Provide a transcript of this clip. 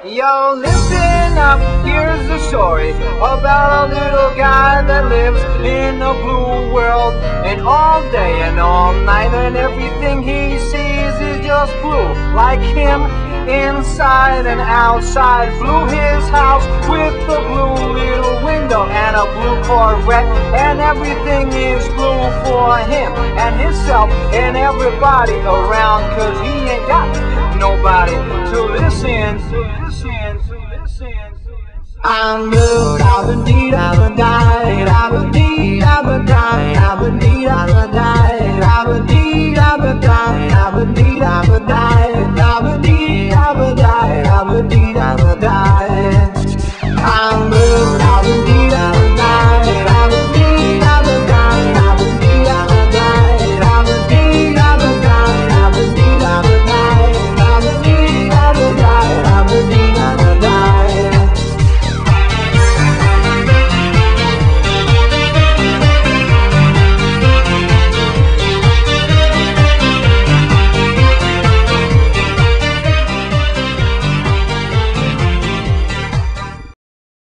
Yo, listen up, here's the story about a little guy that lives in a blue world. And all day and all night and everything he sees is just blue. Like him, inside and outside. Blue his house with a blue little window and a blue Corvette. And everything is blue for him and himself and everybody around. Cause he ain't got nobody to listen. I'm blue, I've been deed, I've been died, I've been deed.